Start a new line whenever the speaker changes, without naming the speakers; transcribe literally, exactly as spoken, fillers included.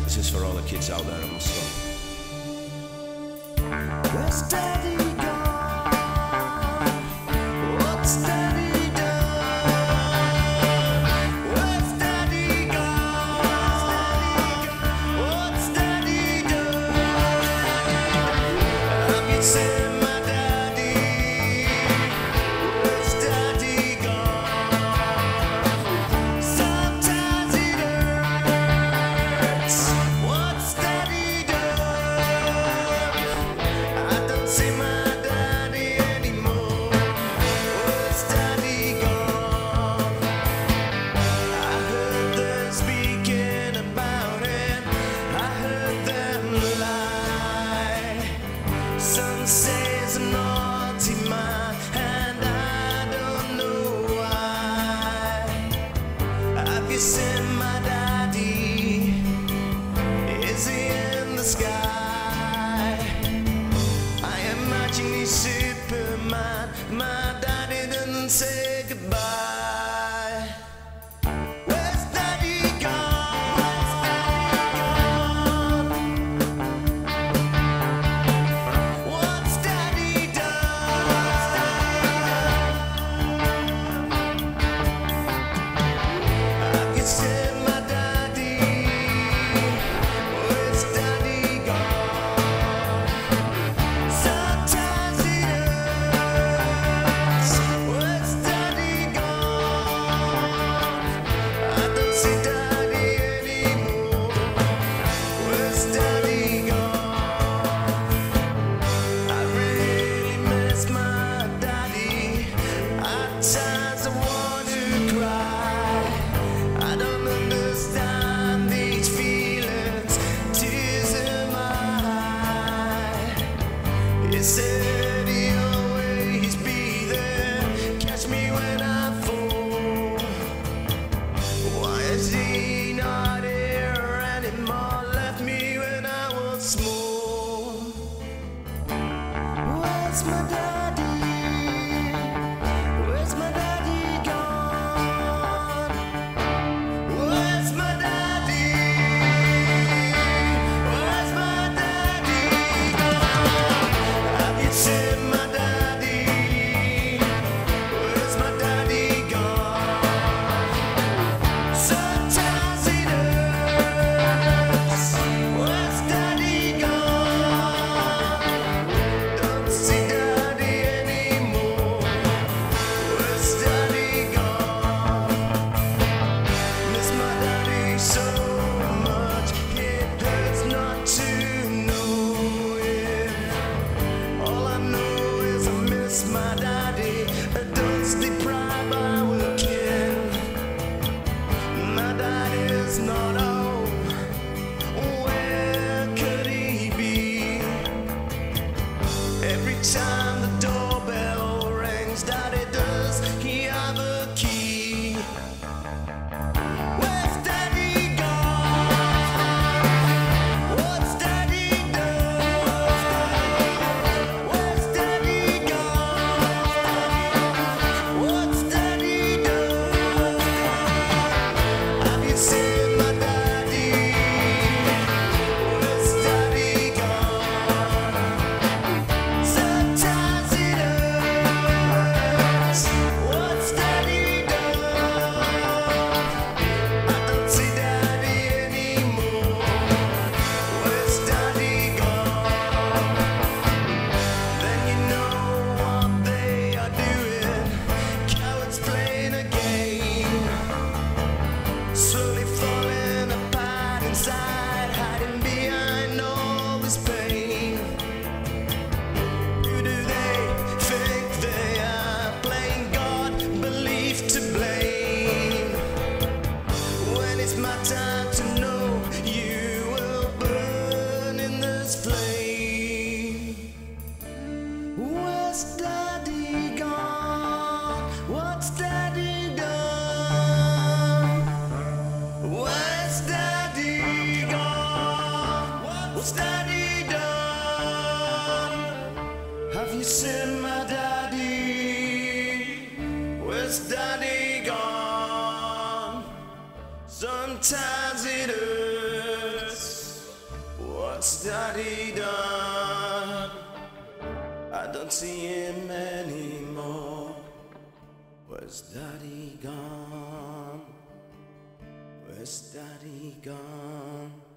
This is for all the kids out there in Moscow.
Where's Daddy gone? What's Daddy done? Where's Daddy gone? What's Daddy done? Have you seen my daddy? Where's Daddy gone? Sometimes it hurts. What's Daddy done? I don't see my daddy anymore. Where's Daddy gone? I heard them speaking about him. I heard them lie. Some say it's a naughty man, and I don't know why. Have you seen my daddy? Is he in the sky? I imagine he's Superman. My daddy didn't say goodbye. Where's Daddy gone? What's Daddy done? Have you seen my daddy? Where's Daddy gone? Sometimes it hurts. Where's Daddy gone? I don't see Daddy anymore. Where's Daddy gone? I really miss my daddy. At times I want to cry. I don't understand these feelings, tears in my eye. He said he'll always be there, catch me when I fall. Why is he not here anymore? Left me when I was small. Where's my daddy? Where's my daddy gone? Where's my daddy? Where's my daddy gone? Have you seen my daddy? Where's my daddy gone? Sometimes it hurts. Where's Daddy gone? Don't see Daddy anymore. Where's Daddy gone? Miss my daddy so much. It hurts not to know him. All I know is I miss my daddy. A dusty pride I will kill. My daddy's not home. Where could he be? Every time the doorbell rings, Daddy, does he have a key? Where's Daddy gone? What's Daddy done? Where's Daddy gone? What's Daddy done? Have you seen my daddy? Where's Daddy gone? Sometimes it hurts. What's Daddy done? I don't see Daddy anymore. Where's Daddy gone? Then you know what they are doing. Cowards playing a game. Slowly falling apart inside, hiding behind all this pain. Who do they think they are? Playing God, belief to blame. When it's my time to know, you will burn in this flame. Where's Daddy gone? What's Daddy done? Where's Daddy gone? What's Daddy done? Have you seen my daddy? Where's Daddy gone? Sometimes it hurts. What's Daddy done? I don't see him anymore. Where's Daddy gone? Where's Daddy gone?